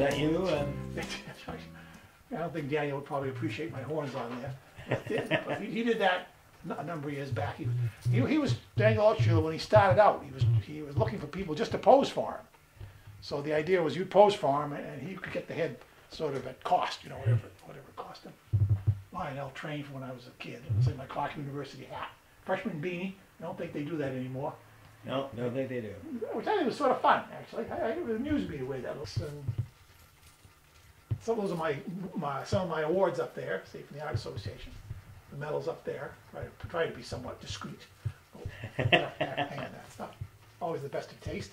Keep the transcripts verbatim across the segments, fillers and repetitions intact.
that you? Um... I don't think Daniel would probably appreciate my horns on there. But he, he did that a number of years back. He, he, he was Daniel Altshuler when he started out. He was he was looking for people just to pose for him. So the idea was you'd pose for him, and he could get the head sort of at cost, you know, whatever whatever it cost him. Lionel trained from when I was a kid. It was in my Clark University hat, freshman beanie. I don't think they do that anymore. No, don't think they do. Which I think was sort of fun, actually. I, I, it amused me the way that looks. And some of those are my, my some of my awards up there, say from the Art Association. The medals up there. Try to try to be somewhat discreet. Oh, hang on, that's not always the best of taste.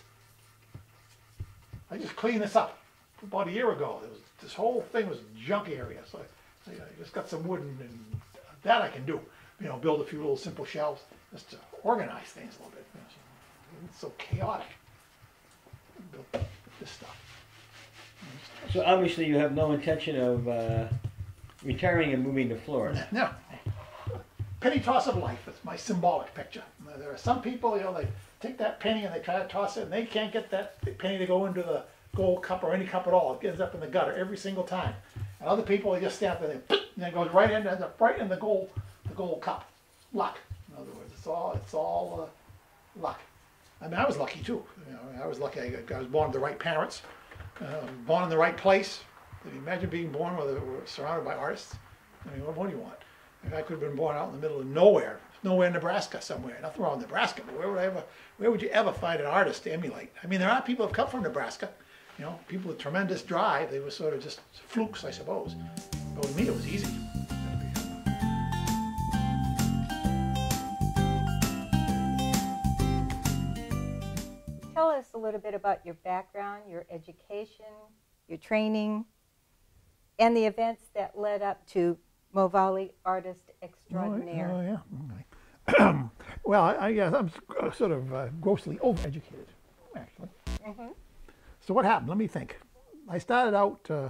I just cleaned this up about a year ago. There was this whole thing was junk area, so I, I just got some wood and, and that I can do. You know, build a few little simple shelves just to organize things a little bit. You know, so it's so chaotic. Built this stuff. So obviously you have no intention of uh, retiring and moving to Florida. No. Penny toss of life. It's my symbolic picture. There are some people, you know, they take that penny and they try to toss it, and they can't get that penny to go into the gold cup or any cup at all. It ends up in the gutter every single time. And other people, they just stand there, and, and it goes right in, ends up right in the gold, the gold cup. Luck. In other words, it's all, it's all uh, luck. I mean, I was lucky too. You know, I was lucky. I, I was born to the right parents, uh, born in the right place. Can you imagine being born where they were surrounded by artists? I mean, what more do you want? If I could have been born out in the middle of nowhere, nowhere in Nebraska somewhere. Nothing wrong with Nebraska, but where would I ever, where would you ever find an artist to emulate? I mean, there are people who have come from Nebraska, you know, people with tremendous drive. They were sort of just flukes, I suppose. But with me, it was easy. Tell us a little bit about your background, your education, your training, and the events that led up to Movalli Artist Extraordinaire. Oh, yeah. Okay. Well, I, I guess I'm sort of uh, grossly overeducated, actually. Mm-hmm. So what happened? Let me think. I started out, uh,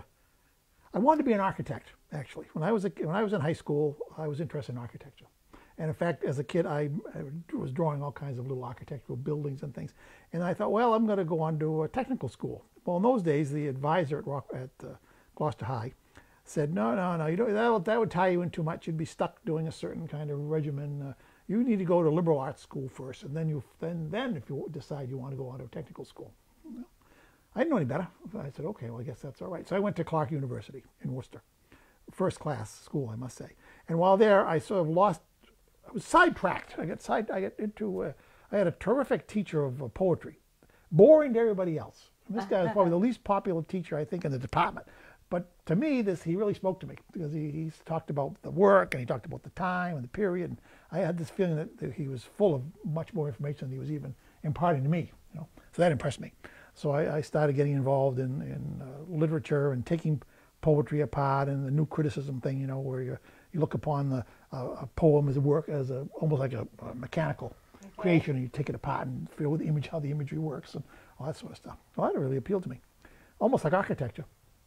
I wanted to be an architect, actually. When I was a, when I was in high school, I was interested in architecture. And in fact, as a kid, I, I was drawing all kinds of little architectural buildings and things. And I thought, well, I'm going to go on to a technical school. Well, in those days, the advisor at, Rock, at uh, Gloucester High said, no, no, no, you don't, that, would, that would tie you in too much. You'd be stuck doing a certain kind of regimen. Uh, you need to go to liberal arts school first, and then, you, then, then if you decide you want to go on to a technical school. Well, I didn't know any better. I said, okay, well, I guess that's all right. So I went to Clark University in Worcester. First class school, I must say. And while there, I sort of lost, I was sidetracked. I got side, I got into, uh, I had a terrific teacher of uh, poetry, boring to everybody else. And this guy was probably the least popular teacher, I think, in the department. But to me, this he really spoke to me because he, he talked about the work and he talked about the time and the period. And I had this feeling that, that he was full of much more information than he was even imparting to me. You know, so that impressed me. So I, I started getting involved in, in uh, literature and taking poetry apart and the new criticism thing. You know, where you you look upon the uh, a poem as a work as a almost like a, a mechanical okay. creation, and you take it apart and feel with the image how the imagery works and all that sort of stuff. Well, that really appealed to me, almost like architecture.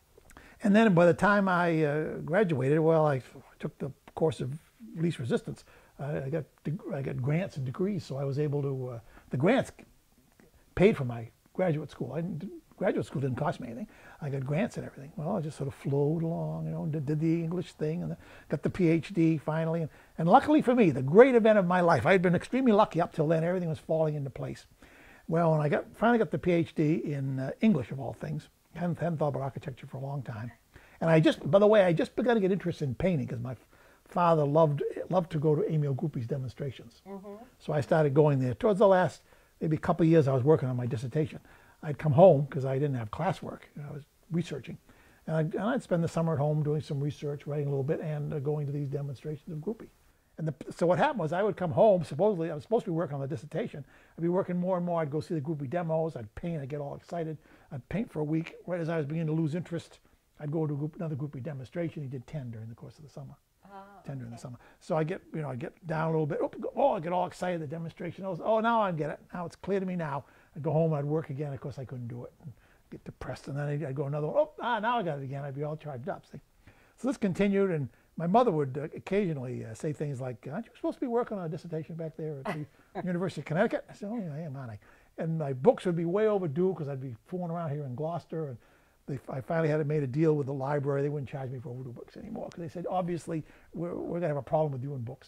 And then by the time I uh, graduated, well, I took the course of least resistance. Uh, I got I got grants and degrees, so I was able to. Uh, the grants paid for my graduate school. I didn't, graduate school didn't cost me anything. I got grants and everything. Well, I just sort of flowed along, you know, did, did the English thing, and the, got the P H D finally. And, and luckily for me, the great event of my life. I had been extremely lucky up till then. Everything was falling into place. Well, when I got finally got the P H D in uh, English of all things. Hadn't, hadn't thought about architecture for a long time. And I just, by the way, I just began to get interested in painting because my father loved loved to go to Emil Guppi's demonstrations. Mm-hmm. So I started going there. Towards the last maybe couple of years I was working on my dissertation. I'd come home because I didn't have classwork. You know, I was researching. And I'd, and I'd spend the summer at home doing some research, writing a little bit, and uh, going to these demonstrations of Guppi. And the, so what happened was I would come home, supposedly, I was supposed to be working on the dissertation. I'd be working more and more. I'd go see the Guppi demos. I'd paint. I'd get all excited. I'd paint for a week. Right as I was beginning to lose interest, I'd go to a group, another Guppi demonstration. He did ten during the course of the summer. Oh, ten during okay. the summer. So I get, you know, I get down a little bit. Oh, I get all excited. The demonstration. Was, oh, now I get it. Now it's clear to me now. I'd go home. I'd work again. Of course, I couldn't do it. And get depressed. And then I'd, I'd go another one. Oh, ah, now I got it again. I'd be all charged up. See? So this continued, and my mother would uh, occasionally uh, say things like, aren't you supposed to be working on a dissertation back there at the University of Connecticut? I said, oh, yeah, I am, aren't I? And my books would be way overdue because I'd be fooling around here in Gloucester. And they, I finally had made a deal with the library. They wouldn't charge me for Urdu books anymore because they said, obviously, we're, we're going to have a problem with doing books.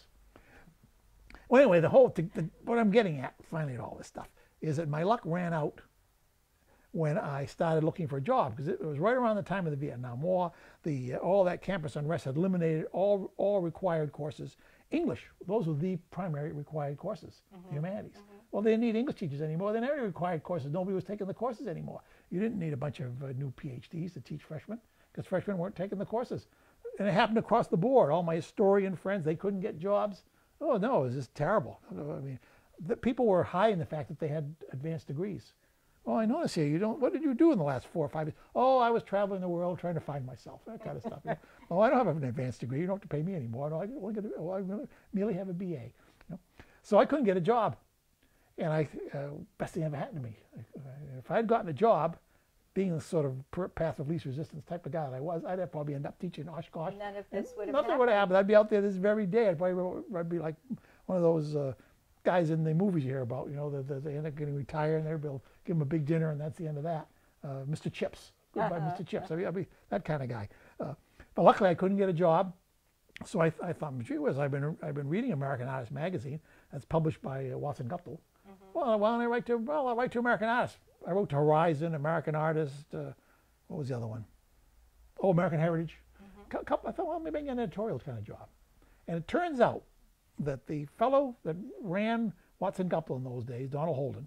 Well, anyway, the whole thing, the, what I'm getting at, finally, at all this stuff, is that my luck ran out when I started looking for a job, because it was right around the time of the Vietnam War. The uh, all that campus unrest had eliminated all all required courses. English, those were the primary required courses, mm-hmm. humanities. Mm-hmm. Well, they didn't need English teachers anymore. They never required courses. Nobody was taking the courses anymore. You didn't need a bunch of uh, new PhDs to teach freshmen, because freshmen weren't taking the courses. And it happened across the board. All my historian friends, they couldn't get jobs. Oh no, it was just terrible. I mean, the people were hiding the fact that they had advanced degrees. Oh, I notice here, you don't, what did you do in the last four or five years? Oh, I was traveling the world trying to find myself, that kind of stuff. You know? Oh, I don't have an advanced degree. You don't have to pay me anymore. No, I, only get a, oh, I merely have a B A. You know? So I couldn't get a job. And I, uh, best thing ever happened to me. If I had gotten a job, being the sort of path of least resistance type of guy that I was, I'd probably end up teaching Oshkosh. None of this would have Nothing happened. would have happened. I'd be out there this very day. I'd probably I'd be like one of those uh, guys in the movies you hear about, you know, that they end up getting retired and they'll give them a big dinner and that's the end of that. Uh, Mister Chips. Goodbye, Uh-huh. Mister Chips. I'd be, I'd be that kind of guy. Uh, but luckily I couldn't get a job. So I, I thought, gee whiz, I've been, I've been reading American Artist magazine that's published by uh, Watson Guptill. Mm-hmm. Well, why don't I write to, well, I'll write to American Artist. I wrote to Horizon, American Artist, uh, what was the other one? Oh, American Heritage. Mm-hmm. Couple, I thought, well, maybe I can get an editorial kind of job. And it turns out that the fellow that ran Watson Guptill in those days, Donald Holden,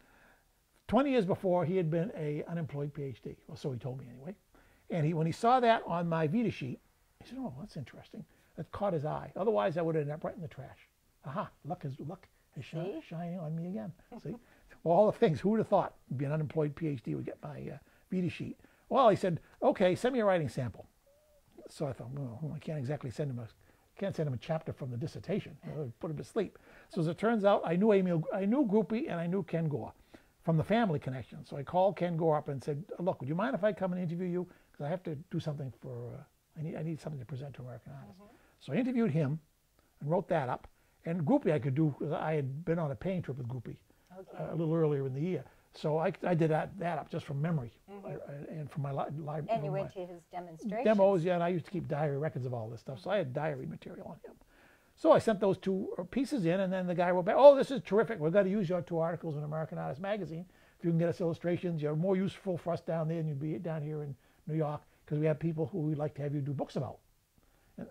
twenty years before, he had been a unemployed PhD. Well, so he told me anyway. And he, when he saw that on my Vita sheet, he said, oh, that's interesting. That caught his eye. Otherwise, I would have ended up right in the trash. Aha, luck is, luck is shi- shining on me again. See? Well, all the things, who would have thought be an unemployed PhD would get my uh, Vita sheet? Well, he said, okay, send me a writing sample. So I thought, well, I can't exactly send him a, can't send him a chapter from the dissertation. You know, put him to sleep. So as it turns out, I knew Emil, I knew Groupie and I knew Ken Gore from the family connection. So I called Ken Gore up and said, look, would you mind if I come and interview you? Because I have to do something for, uh, I need, I need something to present to American Artists. Mm-hmm. So I interviewed him and wrote that up. And Groupie I could do, because I had been on a paying trip with Groupie okay. uh, a little earlier in the year. So I, I did that, that up just from memory mm-hmm. uh, and from my library. And you went to his demonstrations. Demos, yeah, and I used to keep diary records of all this stuff. So I had diary material on him. So I sent those two pieces in, and then the guy wrote back, oh, this is terrific. We've got to use your two articles in American Artist magazine. If you can get us illustrations, you're more useful for us down there than you'd be down here in New York, because we have people who we'd like to have you do books about. Uh,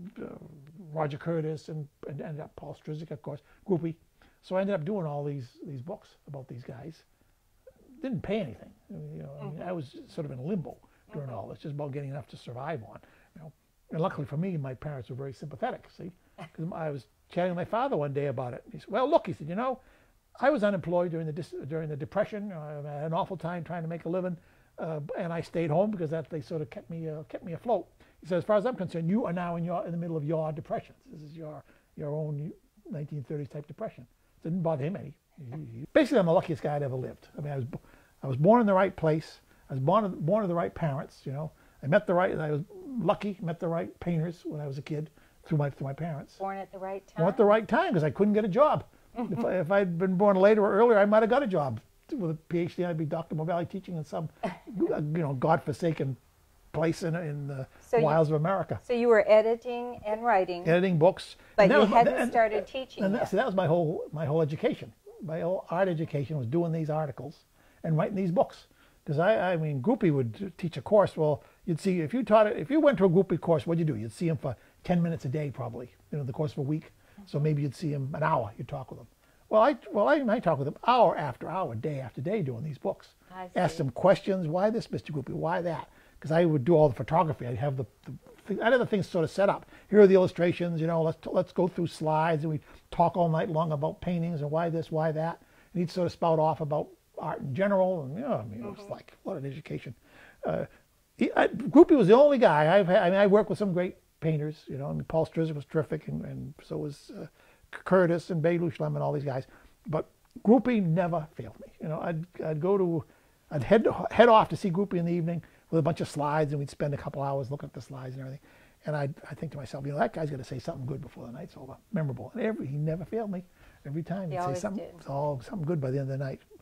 Roger Curtis and, and, and Paul Strzyk, of course, Groupie. So I ended up doing all these these books about these guys. Didn't pay anything. I mean, you know, mm-hmm. I, mean, I was sort of in limbo during mm-hmm. all this, just about getting enough to survive on. You know, and luckily for me, my parents were very sympathetic. See, because I was chatting with my father one day about it. He said, "Well, look," he said, "you know, I was unemployed during the dis- during the Depression. Uh, I had an awful time trying to make a living, uh, and I stayed home because that they sort of kept me uh, kept me afloat." He said, "As far as I'm concerned, you are now in your in the middle of your depression. This is your your own nineteen thirties type depression." It didn't bother him any. He, he, basically, I'm the luckiest guy I'd ever lived. I mean, I was I was born in the right place. I was born born to the right parents. You know, I met the right. I was lucky. Met the right painters when I was a kid through my through my parents. Born at the right time. Born at the right time because I couldn't get a job. if I, if I'd been born later or earlier, I might have got a job with a PhD. I'd be Doctor Movalli teaching in some, you know, godforsaken place in in the so wilds you, of America. So you were editing and writing. Editing books. But you was, hadn't and, started teaching and yet. That, so that was my whole my whole education. My whole art education was doing these articles and writing these books. Because I, I mean, Groupie would teach a course. Well, you'd see if you taught it, if you went to a Groupie course, what'd you do? You'd see him for ten minutes a day, probably. You know, the course of a week. Mm-hmm. So maybe you'd see him an hour. You'd talk with him. Well, I well I, I talk with him hour after hour, day after day, doing these books. I Ask them questions. Why this, Mister Groupie? Why that? Because I would do all the photography. I'd have the, the I'd have the things sort of set up. Here are the illustrations. You know, let's let's go through slides, and we talk all night long about paintings and why this, why that. And he'd sort of spout off about art in general, and you know, I mean, mm-hmm. it was like what an education. Uh, he, I, Groupie was the only guy I've had. I mean, I worked with some great painters. You know, I mean, Paul Strzyk was terrific, and, and so was uh, Curtis and Beidou Schlem and all these guys. But Groupie never failed me. You know, I'd I'd go to, I'd head head off to see Groupie in the evening with a bunch of slides, and we'd spend a couple hours looking at the slides and everything. And I I think to myself, you know, that guy's going to say something good before the night's over, memorable. And every he never failed me. Every time he he'd say something, did. It was all something good by the end of the night.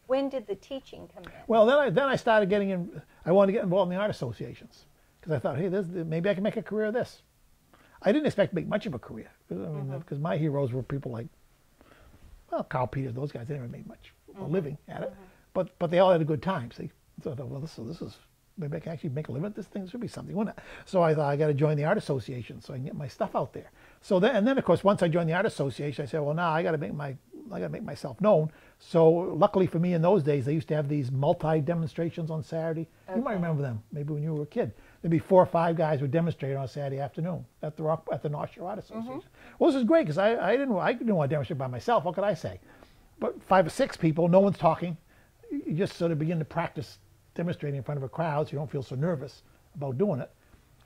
When did the teaching come in? Well, then I then I started getting in. I wanted to get involved in the art associations because I thought, hey, this, maybe I can make a career of this. I didn't expect to make much of a career. I mean, because mm-hmm. my heroes were people like, well, Carl Peters, those guys. They never made much mm-hmm. a living at it, mm-hmm. but but they all had a good time. See, so I thought, well, this this is maybe I can actually make a living at this thing. This should be something, wouldn't it? So I thought I got to join the art association so I can get my stuff out there. So then, and then of course, once I joined the art association, I said, well, now I got to make my I got to make myself known. So luckily for me, in those days, they used to have these multi demonstrations on Saturday. Okay. You might remember them, maybe when you were a kid. There'd be four or five guys who demonstrated on Saturday afternoon at the Rock, at the North Shore Art Association. Mm-hmm. Well, this is great because I, I didn't I didn't want to demonstrate by myself. What could I say? But five or six people, no one's talking. You just sort of begin to practice demonstrating in front of a crowd, so you don't feel so nervous about doing it.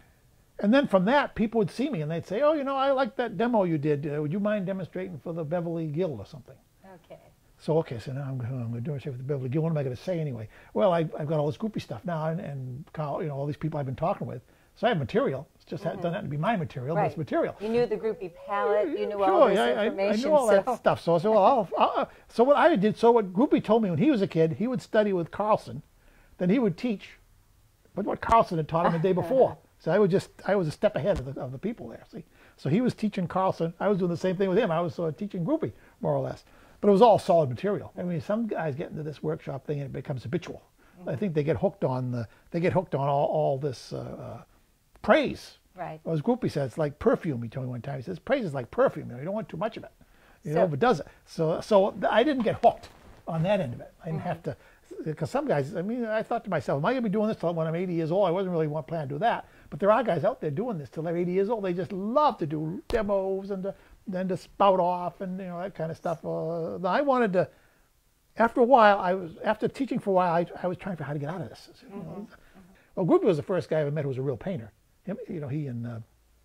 And then from that, people would see me and they'd say, "Oh, you know, I like that demo you did. Uh, would you mind demonstrating for the Beverly Guild or something?" Okay. So, okay, so now I'm going, I'm going to demonstrate with the Beverly Guild. What am I going to say anyway? Well, I, I've got all this groupie stuff now, and, and you know, all these people I've been talking with. So I have material. It's just mm-hmm. doesn't have to be my material, right. but it's material. You knew the groupie palette. You knew sure, all this I, information. I, I knew all so. that stuff. So I said, well, I'll, I'll, so what I did, so what Groupie told me when he was a kid, he would study with Carlson, then he would teach, but what Carlson had taught him the day before. So I was just, I was a step ahead of the, of the people there. See, so he was teaching Carlson. I was doing the same thing with him. I was uh, teaching Groupie more or less, but it was all solid material. I mean, some guys get into this workshop thing and it becomes habitual. Mm-hmm. I think they get hooked on the, they get hooked on all, all this uh, uh, praise. Right. Well, as Groupie said, it's like perfume. He told me one time. He says, praise is like perfume. You know, you don't want too much of it. You so, know, overdoes it. So, so I didn't get hooked on that end of it. I didn't mm-hmm. have to, because some guys, I mean, I thought to myself, am I going to be doing this till when I'm eighty years old? I wasn't really planning to do that. But there are guys out there doing this till they're eighty years old. They just love to do demos and to, then to spout off and, you know, that kind of stuff. Uh, I wanted to, after a while, I was, after teaching for a while, I, I was trying to figure out how to get out of this. You know? Mm-hmm. Well, Groupie was the first guy I ever met who was a real painter. Him, you know, he and uh,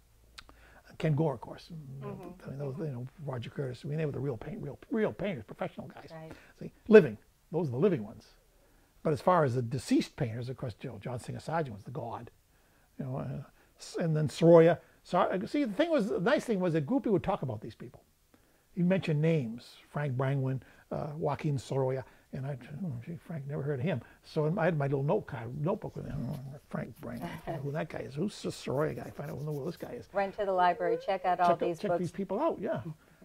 Ken Gore, of course. Mm-hmm. I mean, those, you know, Roger Curtis. I mean, they were the real paint, real, real painters, professional guys. Right. See, living. Those are the living ones. But as far as the deceased painters, of course, you know, John Singer Sargent was the god. You know, uh, and then Sorolla. So, see, the thing was, the nice thing was that Groupie would talk about these people. He'd mention names: Frank Brangwyn, uh, Joaquin Sorolla. And I, oh, gee, Frank, never heard of him. So I had my little note card, notebook with him. Oh, Frank Brangwyn, who that guy is. Who's this Sorolla guy? Find out who this guy is. Run to the library, check out all check, these check books. these people out, yeah.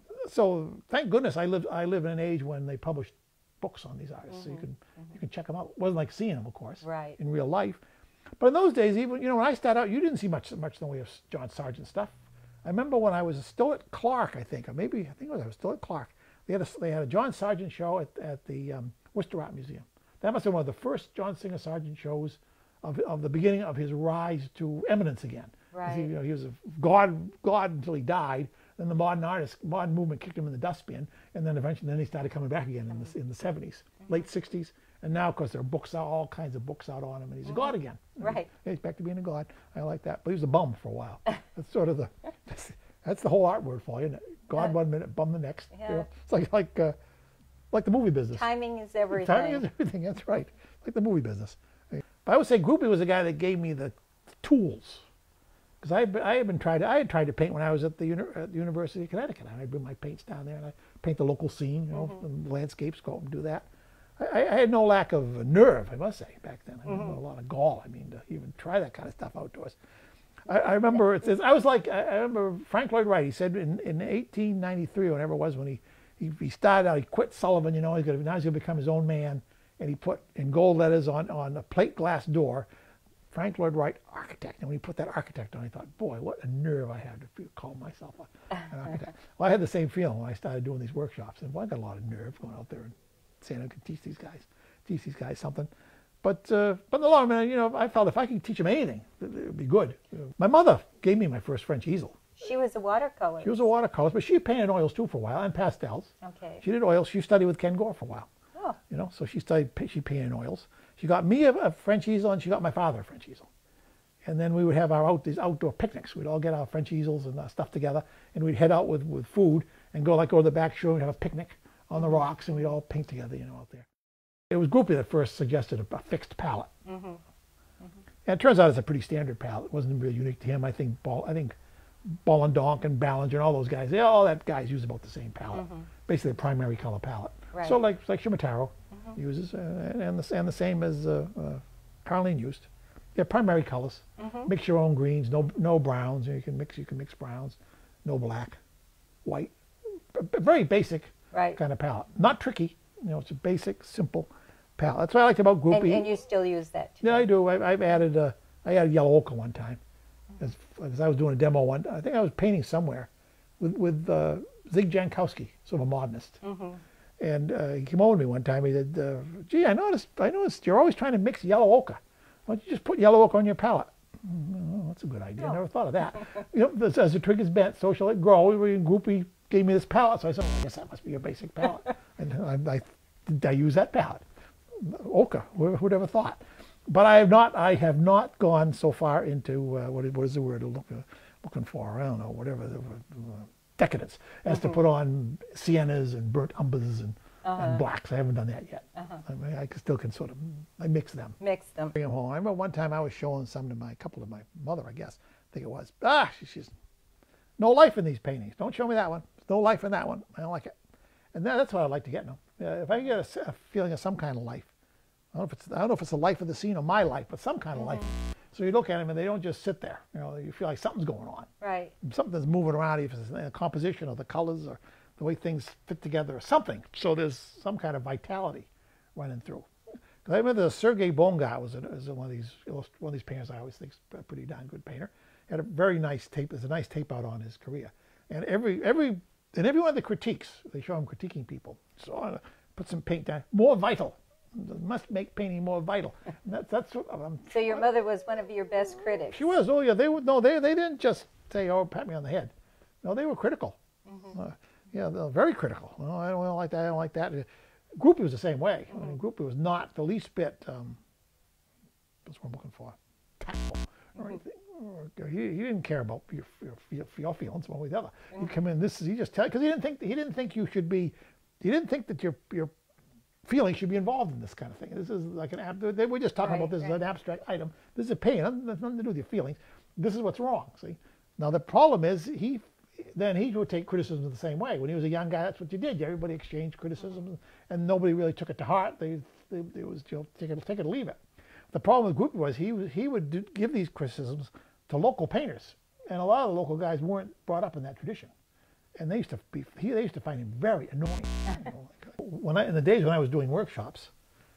So thank goodness I live I live in an age when they published books on these artists, mm-hmm. so you can mm-hmm. you can check them out. It wasn't like seeing them, of course, right. in real life. But in those days, even you know when I started out, you didn't see much much in the way of John Sargent stuff. I remember when I was still at Clark, I think, or maybe I think it was I was still at Clark. They had a, they had a John Sargent show at at the um, Worcester Art Museum. That must have been one of the first John Singer Sargent shows of of the beginning of his rise to eminence again. Right. He, you know, he was a god god until he died. Then the modern artist, modern movement kicked him in the dustbin, and then eventually, then he started coming back again in the in the seventies, mm-hmm. late sixties, and now, of course, there are books out, all kinds of books out on him, and he's mm-hmm. a god again. Right. He's back to being a god. I like that, but he was a bum for a while. That's sort of the that's, that's the whole art word for you, isn't it? God one minute, bum the next. Yeah. You know? It's like like uh, like the movie business. Timing is everything. Timing is everything. That's right. Like the movie business. But I would say Groupie was the guy that gave me the tools. Because I, I had been tried. I had tried to paint when I was at the, uni at the University of Connecticut. I'd bring my paints down there and I paint the local scene, you know, mm-hmm. the landscapes, go up and do that. I, I had no lack of nerve, I must say, back then. I mm-hmm. had a lot of gall. I mean, to even try that kind of stuff outdoors. I, I remember. It says, I was like. I remember Frank Lloyd Wright. He said in, in eighteen ninety-three, or whatever it was, when he, he he started out, he quit Sullivan. You know, he's gonna now he's gonna become his own man, and he put in gold letters on on a plate glass door. Frank Lloyd Wright, architect. And when he put that architect on, I thought, boy, what a nerve I have to feel, call myself a, an architect. Well, I had the same feeling when I started doing these workshops. And well, I got a lot of nerve going out there and saying I could teach these guys, teach these guys something. But uh, but in the long run, you know, I felt if I could teach them anything, it would be good. My mother gave me my first French easel. She was a watercolor. She was a watercolor, but she painted oils too for a while and pastels. Okay. She did oils. She studied with Ken Gore for a while. Oh. You know, so she studied. She painted oils. She got me a, a French easel, and she got my father a French easel. And then we would have our out, these outdoor picnics. We'd all get our French easels and uh, stuff together, and we'd head out with, with food and go like go to the back shore and have a picnic on the rocks, and we'd all paint together, you know, out there. It was Groupie that first suggested a, a fixed palette, mm-hmm. Mm-hmm. and it turns out it's a pretty standard palette. It wasn't really unique to him. I think Ball, I think Ball and Donk and Ballinger and all those guys, they all that guys use about the same palette, mm-hmm. basically a primary color palette. Right. So like like Shimataro, mm-hmm. uses, uh, and, the, and the same as uh, uh, Carlene used. They're primary colors. Mm-hmm. Mix your own greens, no no browns. You can mix you can mix browns, no black, white. A very basic right. kind of palette. Not tricky. You know, it's a basic, simple palette. That's what I liked about groupie. And, and you still use that today? Yeah, I do. I, I've added uh, I added yellow ochre one time, as, as I was doing a demo one. I think I was painting somewhere with with uh, Zig Jankowski, sort of a modernist. Mm-hmm. And uh, he came over to me one time. He said, uh, "Gee, I noticed. I noticed you're always trying to mix yellow ochre. Why don't you just put yellow ochre on your palette?" Oh, that's a good idea. Oh. I never thought of that. You know, as the twig is bent, so shall it grow. Groupie gave me this palette, so I said, oh, I guess that must be your basic palette. And I, I, I use that palette. Ochre, who would ever thought? But I have not. I have not gone so far into uh, what, what is the word look, uh, looking for? I don't know. Whatever the uh, decadence, as mm-hmm. to put on siennas and burnt umbers and, uh-huh. and blacks. I haven't done that yet. Uh-huh. I, mean, I still can sort of I mix them. Mix them. Bring them home. I remember one time I was showing some to my couple of my mother. I guess I think it was. Ah, she, she's no life in these paintings. Don't show me that one. There's no life in that one. I don't like it. And that, that's what I'd like to get now. Uh, if I can get a, a feeling of some kind of life. I don't know if it's I don't know if it's the life of the scene or my life, but some kind of mm-hmm. life. So you look at them and they don't just sit there. You know, you feel like something's going on. Right. Something's moving around, if it's a composition or the colors or the way things fit together or something. So there's some kind of vitality running through. Because I remember Sergei Bongard was, a, was one of these one of these painters I always think is a pretty darn good painter. Had a very nice tape. There's a nice tape out on his career. And every every and every one of the critiques, they show him critiquing people. So uh, put some paint down. More vital. Must make painting more vital. And that, that's what I'm. So your mother was one of your best critics. She was. Oh yeah, they would. No, they they didn't just say, "Oh, pat me on the head." No, they were critical. Mm-hmm. uh, yeah, they were very critical. No, I don't, I don't like that. I don't like that. Groupie was the same way. Mm-hmm. I mean, Groupie was not the least bit. Um, that's what I'm looking for. Tactful or anything. Or, he, he didn't care about your your, your feelings one way or the other. Mm-hmm. You come in. This is he just tell because he didn't think he didn't think you should be. He didn't think that your your feelings should be involved in this kind of thing. This is like an ab. They were just talking right, about this right. as an abstract item. This is a pain. It has nothing to do with your feelings. This is what's wrong. See. Now the problem is he. Then he would take criticism the same way. When he was a young guy, that's what you did. Everybody exchanged criticism, mm-hmm. and nobody really took it to heart. They, they it was you know take it take it or leave it. The problem with Groupie was he was he would do, give these criticisms to local painters, and a lot of the local guys weren't brought up in that tradition, and they used to be he, they used to find him very annoying. You know, like, when I, in the days when I was doing workshops,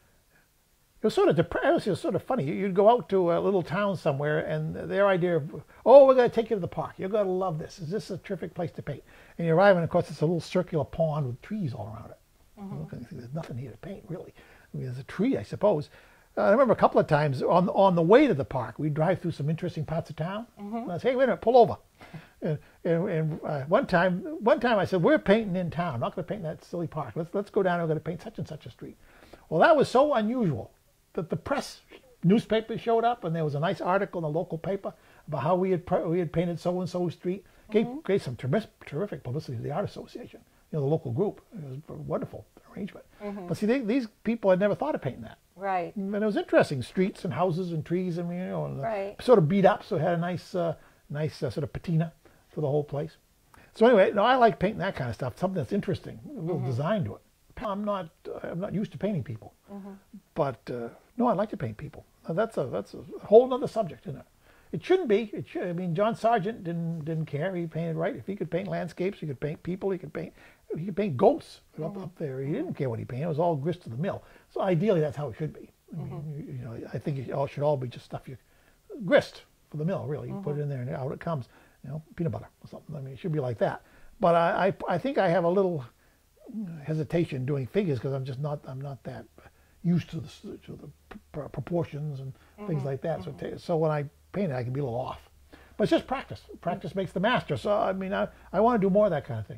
it was sort of dep- it was sort of funny. You'd go out to a little town somewhere, and their idea of, oh, we're going to take you to the park. You're going to love this. Is this a terrific place to paint? And you arrive, and of course, it's a little circular pond with trees all around it. Mm-hmm. You think there's nothing here to paint, really. I mean, there's a tree, I suppose. Uh, I remember a couple of times on on the way to the park, we'd drive through some interesting parts of town. Mm-hmm. And I'd say, hey, wait a minute, pull over. And, and, and uh, one time, one time I said, we're painting in town. I'm not going to paint in that silly park. Let's let's go down. We're going to paint such and such a street. Well, that was so unusual that the press newspaper showed up, and there was a nice article in the local paper about how we had we had painted so and so street. Gave mm-hmm. gave some ter- terrific publicity to the art association, you know, the local group. It was a wonderful arrangement. Mm-hmm. But see, they, these people had never thought of painting that. Right. And it was interesting, streets and houses and trees, and you know, and right. sort of beat up, so it had a nice, uh, nice uh, sort of patina for the whole place. So anyway, no, I like painting that kind of stuff, something that's interesting, a little mm-hmm. design to it. I'm not, uh, I'm not used to painting people, mm-hmm. but uh, no, I like to paint people. Now, that's a that's a whole other subject, isn't it? It shouldn't be. It should. I mean, John Sargent didn't didn't care. He painted right. If he could paint landscapes, he could paint people. He could paint. He could paint goats mm-hmm. up, up there. He didn't care what he painted. It was all grist to the mill. So ideally, that's how it should be. I mean, mm-hmm. you, you know, I think it all should all be just stuff you grist for the mill. Really, you mm-hmm. put it in there and out it comes. You know, peanut butter or something. I mean, it should be like that. But I I, I think I have a little hesitation doing figures because I'm just not I'm not that used to the to the pr- proportions and mm-hmm. things like that. Mm-hmm. So t- so when I paint it, I can be a little off. But it's just practice. Practice mm-hmm. makes the master. So I mean, I I want to do more of that kind of thing.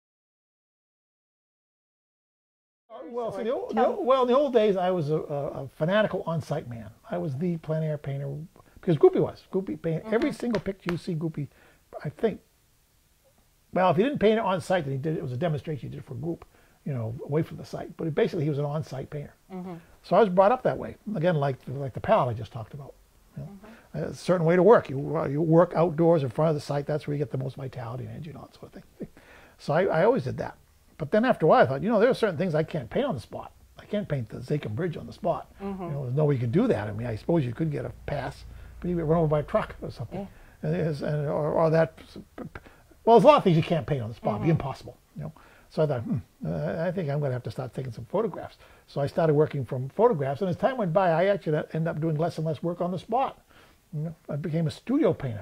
Well, see, the old, the old, well, in the old days, I was a, a fanatical on-site man. I was the plein air painter because Groupie was. Groupie painted mm-hmm. every single picture you see. Groupie, I think. Well, if he didn't paint it on site, then he did it. It was a demonstration he did for a group, you know, away from the site. But basically, he was an on-site painter. Mm-hmm. So I was brought up that way. Again, like like the palette I just talked about. You know? Mm-hmm. A certain way to work. You you work outdoors in front of the site. That's where you get the most vitality and energy and all that sort of thing. So I, I always did that. But then after a while, I thought, you know, there are certain things I can't paint on the spot. I can't paint the Zakim Bridge on the spot. Mm-hmm. You know, there's no way you could do that. I mean, I suppose you could get a pass, but you get run over by a truck or something. Yeah. And, there's- and or, or that. Well, there's a lot of things you can't paint on the spot. It'd be Mm-hmm. impossible. You know. So I thought, hmm, uh, I think I'm going to have to start taking some photographs. So I started working from photographs, and as time went by, I actually ended up doing less and less work on the spot. You know, I became a studio painter.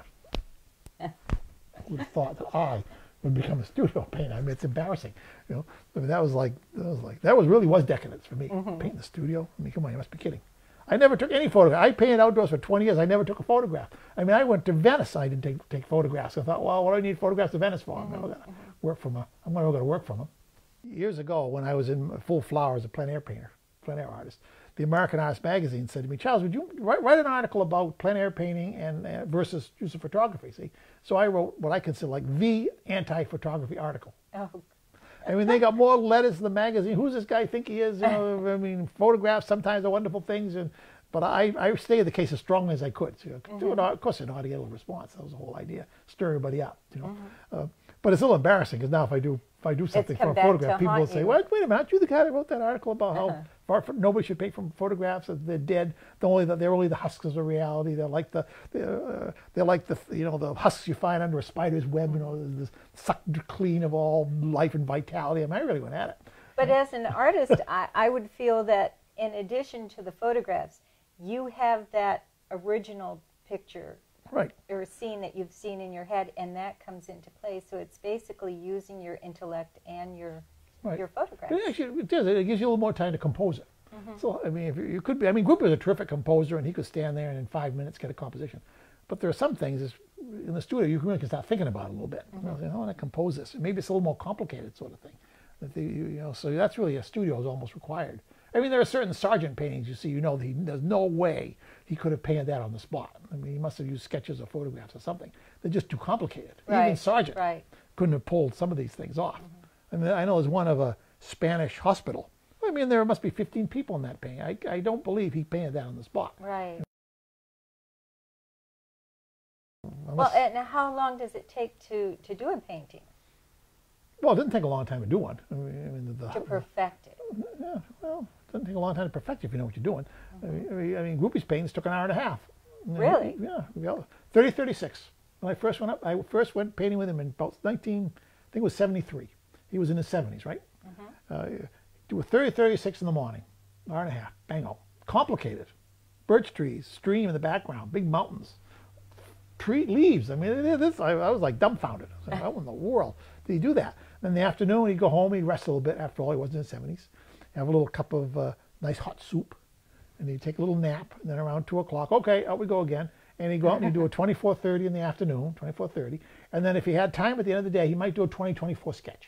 Who would have thought that I would become a studio painter? I mean, it's embarrassing. You know, I mean, that was like that was like that was really was decadence for me. Mm-hmm. Painting the studio. I mean, come on, you must be kidding. I never took any photograph. I painted outdoors for twenty years. I never took a photograph. I mean, I went to Venice. I didn't take, take photographs. I thought, well, what do I need photographs to Venice for? Mm-hmm. I'm going to work from a. I'm going to go to work from them. Years ago, when I was in full flower as a plein air painter, plein air artist, the American Artist magazine said to me, Charles, would you write, write an article about plein air painting and uh, versus use of photography? See, so I wrote what I consider like the anti-photography article. Oh. I mean, they got more letters in the magazine. Who's this guy think he is? You know, I mean, photographs sometimes are wonderful things, and but I, I stated the case as strongly as I could. So, mm-hmm. do it, of course, I know how to get a little response. That was the whole idea, stir everybody up. You know, mm-hmm. uh, but it's a little embarrassing because now if I do if I do something for a photograph, people will say, you. "Wait, wait a minute, aren't you the guy that wrote that article about Uh-huh. how far from, nobody should paint from photographs? That they're dead. They're only the, they're only the husks of reality. They're like the they're, uh, they're like the you know the husks you find under a spider's web. You know, this sucked clean of all life and vitality. I mean, I really went at it. But as an artist, I, I would feel that in addition to the photographs, you have that original picture Right. or scene that you've seen in your head, and that comes into play. So it's basically using your intellect and your Right. your photographs. It actually it does. It gives you a little more time to compose it. Mm-hmm. So I mean, if you, you could be. I mean, Grouper is a terrific composer, and he could stand there and in five minutes get a composition. But there are some things is, in the studio you really can start thinking about it a little bit. Mm-hmm. You know, say, I want to compose this. Maybe it's a little more complicated, sort of thing. That the, you, you know, so that's really a studio is almost required. I mean, there are certain Sargent paintings you see. You know, that he, there's no way he could have painted that on the spot. I mean, he must have used sketches or photographs or something. They're just too complicated. Right. Even Sargent Right. couldn't have pulled some of these things off. Mm-hmm. I mean, I know there's one of a Spanish hospital. I mean, there must be fifteen people in that painting. I, I don't believe he painted that on the spot. Right. Unless, Well, and how long does it take to, to do a painting? well, it didn't take a long time to do one. I mean, I mean the, To perfect it? yeah, well, it doesn't take a long time to perfect if you know what you're doing. Mm-hmm. I mean, I mean, I mean Groupie's paintings took an hour and a half. Really? Yeah, yeah. thirty thirty-six. When I first went up, I first went painting with him in about nineteen, I think it was seventy-three. He was in his seventies, right? Mm-hmm. uh, do a thirty thirty-six in the morning, hour and a half, bango. Complicated. Birch trees, stream in the background, big mountains, tree leaves. I mean, this I, I was like dumbfounded. I was like, how in the world did he do that? And in the afternoon, he'd go home, he'd rest a little bit. After all, he was in his seventies. Have a little cup of uh, nice hot soup, and he'd take a little nap. And then around two o'clock, okay, out we go again. And he'd go out and he'd do a twenty-four thirty in the afternoon, twenty-four thirty. And then if he had time at the end of the day, he might do a twenty twenty-four sketch.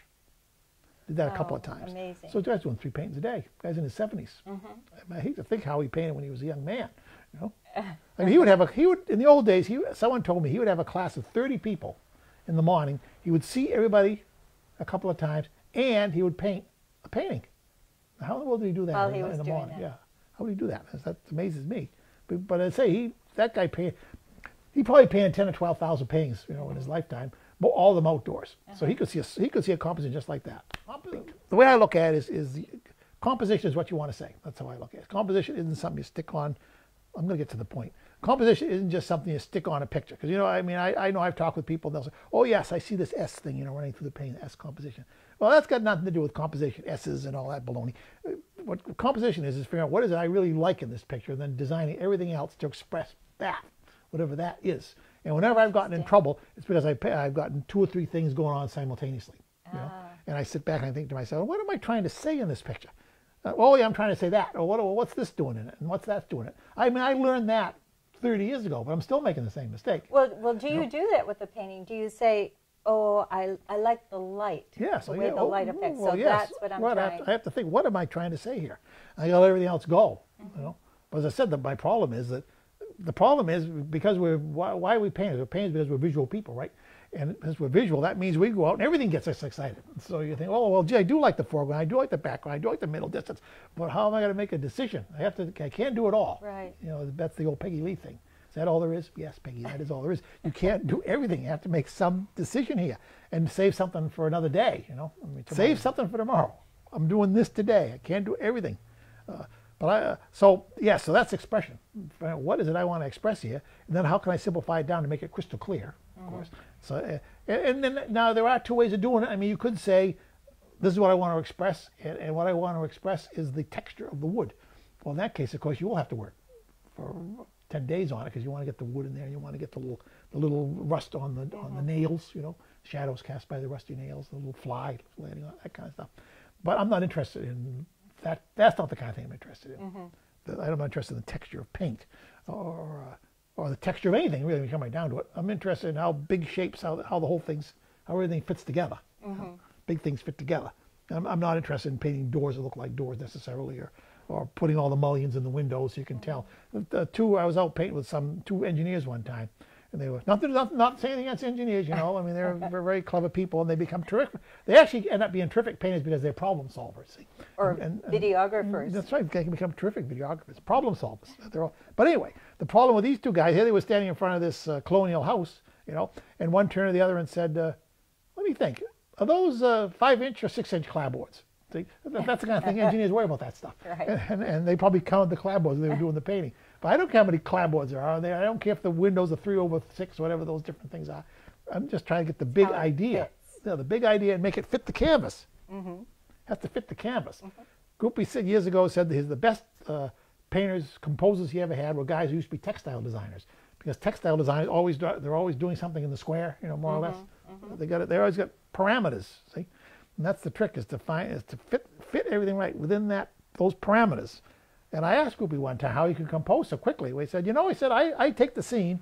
Did that a couple Oh, of times. amazing. So the guy's doing three paintings a day. The guy's in his seventies. Mm-hmm. I, I hate to think how he painted when he was a young man. You know, I mean, he would have a he would in the old days. He someone told me he would have a class of thirty people in the morning. He would see everybody a couple of times, and he would paint a painting. How in the world did he do that While in, he the- was in the doing morning? that. Yeah, how would he do that? That amazes me. But, but I say he that guy painted. He probably painted ten or twelve thousand paintings, you know, in his lifetime, but all of them outdoors. Uh-huh. So he could see a, he could see a composition just like that. The way I look at it is, is the composition is what you want to say. That's how I look at it. Composition isn't something you stick on. I'm going to get to the point. Composition isn't just something you stick on a picture. Because, you know, I mean, I, I know I've talked with people, and they'll say, oh, yes, I see this S thing, you know, running through the painting, S composition. Well, that's got nothing to do with composition, S's and all that baloney. What composition is, is figuring out what is it I really like in this picture, and then designing everything else to express that, whatever that is. And whenever I've gotten in trouble, it's because I, I've gotten two or three things going on simultaneously. You know? And I sit back and I think to myself, what am I trying to say in this picture? Uh, oh, yeah, I'm trying to say that. Or what, what's this doing in it? And what's that doing in it? I mean, I learned that thirty years ago, but I'm still making the same mistake. Well, well, do you, You know? do that with the painting? Do you say, oh, I, I like the light, Yes. the I- way the oh, light affects, well, so yes. that's what I'm Well, I trying. have, to, I have to think, what am I trying to say here? I let everything else go. Mm-hmm. You know? But as I said, the, my problem is that the problem is because we're, why, why are we painters? We're painters because we're visual people, right? And because we're visual, that means we go out and everything gets us excited. So you think, oh, well, gee, I do like the foreground, I do like the background, I do like the middle distance, but how am I going to make a decision? I have to, I can't do it all. Right. You know, that's the old Peggy Lee thing. Is that all there is? Yes, Peggy, that is all there is. You can't do everything. You have to make some decision here and save something for another day, you know? I mean, save something for tomorrow. I'm doing this today. I can't do everything. Uh, but I, uh, so yeah, so that's expression. What is it I want to express here? And then how can I simplify it down to make it crystal clear? Of mm-hmm. course. So uh, and, and then now there are two ways of doing it. I mean, you could say, this is what I want to express, and, and what I want to express is the texture of the wood. Well, in that case, of course, you will have to work for ten days on it because you want to get the wood in there. You want to get the little, the little rust on the mm-hmm. on the nails, you know, shadows cast by the rusty nails, the little fly landing on that kind of stuff. But I'm not interested in that. That's not the kind of thing I'm interested in. Mm-hmm. I'm not interested in the texture of paint or uh, or the texture of anything. Really, when you come right down to it, I'm interested in how big shapes, how how the whole thing's, how everything fits together. Mm-hmm. How big things fit together. I'm, I'm not interested in painting doors that look like doors necessarily, or or putting all the mullions in the windows so you can tell. The two, I was out painting with some two engineers one time, and they were not not not saying anything against engineers, you know. I mean, they're, they're very clever people, and they become terrific. They actually end up being terrific painters because they're problem solvers. See? Or and, and, videographers. And that's right. They can become terrific videographers, problem solvers. They're all, but anyway, the problem with these two guys here, they were standing in front of this uh, colonial house, you know, and one turned to the other and said, uh, "Let me think. Are those uh, five-inch or six-inch clapboards?" See, that's the kind of thing engineers worry about that stuff. Right. And, and, and they probably counted the clapboards when they were doing the painting. But I don't care how many clapboards there are there. I don't care if the windows are three over six, whatever those different things are. I'm just trying to get the big idea. Yeah, the big idea and make it fit the canvas. Mm-hmm. Has to fit the canvas. Mm-hmm. Groupie said years ago said that his, the best uh, painters, composers he ever had were guys who used to be textile designers. Because textile designers always they're always doing something in the square, you know, more mm-hmm. or less. Mm-hmm. They got it. They always got parameters. See. And that's the trick, is to find is to fit fit everything right within that those parameters. And I asked Groupie one time how he could compose so quickly. He said, you know, he said, I, I take the scene.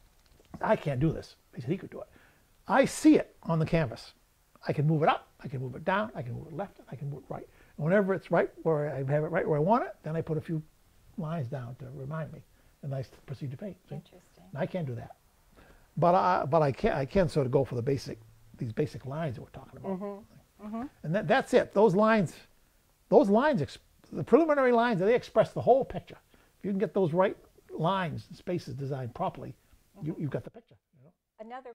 I can't do this. He said he could do it. I see it on the canvas. I can move it up. I can move it down. I can move it left. I can move it right. And whenever it's right where I have it right where I want it, then I put a few lines down to remind me, and I proceed to paint. See? Interesting. And I can't do that. But I but I can I can sort of go for the basic these basic lines that we're talking about. Mm-hmm. Mm-hmm. And that, that's it. Those lines, those lines, the preliminary lines, they express the whole picture. If you can get those right lines and spaces designed properly, mm-hmm. you, you've got the picture. You know? Another.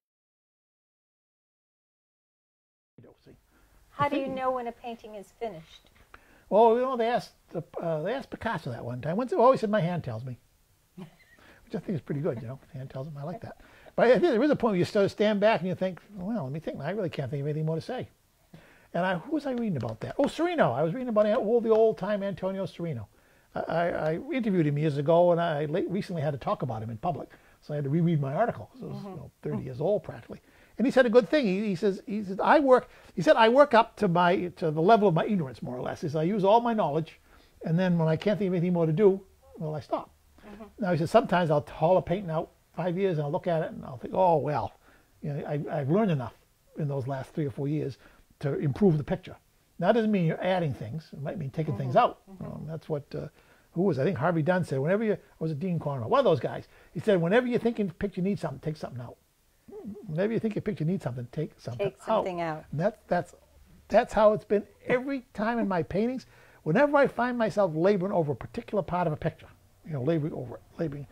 See. How do you know when a painting is finished? Well, you know, they asked uh, they asked Picasso that one time. Once, oh, he said, "My hand tells me," which I think is pretty good. You know, hand tells him. I like that. But I think there is a point where you sort of stand back and you think, well, let me think. I really can't think of anything more to say. And I, who was I reading about that? Oh, Serino. I was reading about all the old-time Antonio Serino. I, I, I interviewed him years ago, and I late, recently had to talk about him in public. So I had to reread my article, because it was mm-hmm. you know, thirty years old practically. And he said a good thing. He, he says, he says, I work. He said, I work up to my to the level of my ignorance, more or less. He says, I use all my knowledge, and then when I can't think of anything more to do, well, I stop. Mm-hmm. Now he says, sometimes I'll haul a painting out five years, and I'll look at it, and I'll think, oh well, you know, I, I've learned enough in those last three or four years to improve the picture. Now, that doesn't mean you're adding things. It might mean taking mm-hmm. things out. Mm-hmm. Um, that's what, uh, who was, I think Harvey Dunn said, whenever you, or was it Dean Cornwell? One of those guys. He said, whenever you think your picture needs something, take something out. Whenever you think your picture needs something, take something out. Take something out. out. And that, that's, that's how it's been every time in my paintings. Whenever I find myself laboring over a particular part of a picture, you know, laboring over it, laboring,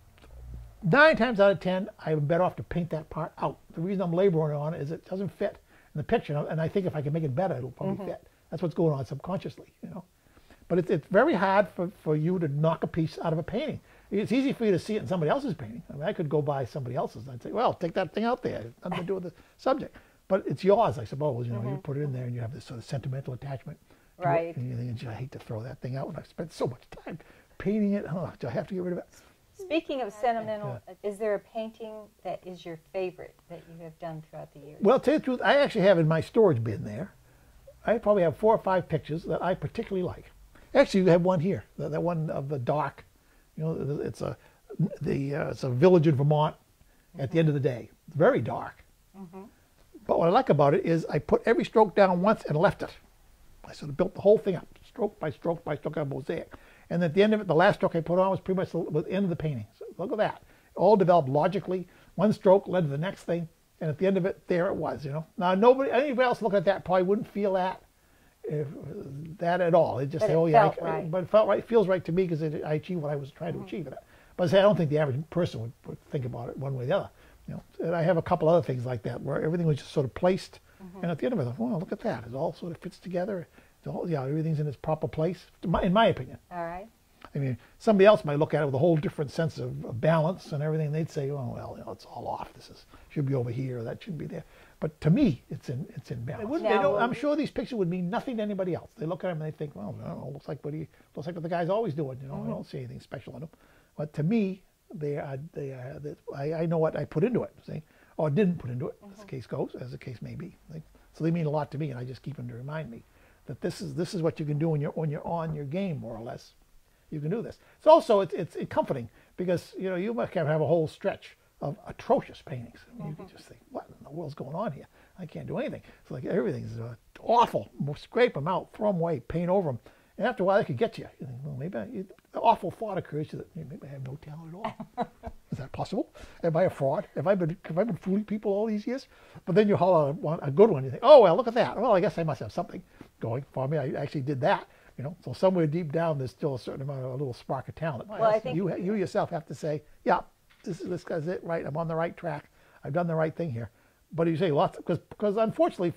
nine times out of ten, I'm better off to paint that part out. The reason I'm laboring on it is it doesn't fit in the picture, and I think if I can make it better, it'll probably mm-hmm. fit. That's what's going on subconsciously, you know. But it's, it's very hard for, for you to knock a piece out of a painting. It's easy for you to see it in somebody else's painting. I mean, I could go by somebody else's and I'd say, well, take that thing out there. It's nothing to do with the subject. But it's yours, I suppose. You know, mm-hmm. you put it in there and you have this sort of sentimental attachment to right. it. And you think, I hate to throw that thing out, and I've spent so much time painting it. Oh, do I have to get rid of it? Speaking of sentimental, yeah. is there a painting that is your favorite that you have done throughout the years? Well, to tell you the truth, I actually have in my storage bin there, I probably have four or five pictures that I particularly like. Actually, you have one here, that, that one of the dark, you know, it's a, the, uh, it's a village in Vermont at mm-hmm. the end of the day. It's very dark. Mm-hmm. But what I like about it is I put every stroke down once and left it. I sort of built the whole thing up, stroke by stroke by stroke, a mosaic. And at the end of it, the last stroke I put on was pretty much the, the end of the painting. So look at that. All developed logically. One stroke led to the next thing. And at the end of it, there it was, you know. Now, nobody, anybody else looking at that probably wouldn't feel that if, that at all. They just but say, it oh, yeah. Felt I, right. But it felt right. It feels right to me because I achieved what I was trying mm-hmm. to achieve in it. But I say, I don't think the average person would, would think about it one way or the other. You know, and I have a couple other things like that where everything was just sort of placed. Mm-hmm. And at the end of it, I thought, well, look at that. It all sort of fits together. So, yeah, everything's in its proper place, in my, in my opinion. All right. I mean, somebody else might look at it with a whole different sense of, of balance and everything. They'd say, "Oh, well, you know, it's all off. This is should be over here. Or that should be there." But to me, it's in it's in balance. wouldn't- They Now, don't, will I'm we- sure these pictures would mean nothing to anybody else. They look at them and they think, "Well, I don't know, looks like what he looks like what the guy's always doing." You know, I don't see anything special in them. But to me, they are they are. They, I, I know what I put into it, see, or didn't put into it, as the case goes, as the case may be. They, so they mean a lot to me, and I just keep them to remind me that this is this is what you can do when you're when you're on your game, more or less. You can do this. It's also it's, it's comforting because you know you might have a whole stretch of atrocious paintings. I mean, you can just think, what in the world's going on here? I can't do anything. It's like everything's uh, awful. We'll scrape them out, throw them away, paint over them, and after a while they could get you. You think, well, maybe I, you, the awful thought occurs to you that maybe I have no talent at all. Is that possible? Am I a fraud? Have I been have I been fooling people all these years? But then you haul out one, a good one. You think, oh well, look at that. Well, I guess I must have something going for me. I actually did that. You know, so somewhere deep down, there's still a certain amount of a little spark of talent. Well, I think you you yourself have to say, yeah, this is this guy's it, right? I'm on the right track. I've done the right thing here. But you say lots because because unfortunately,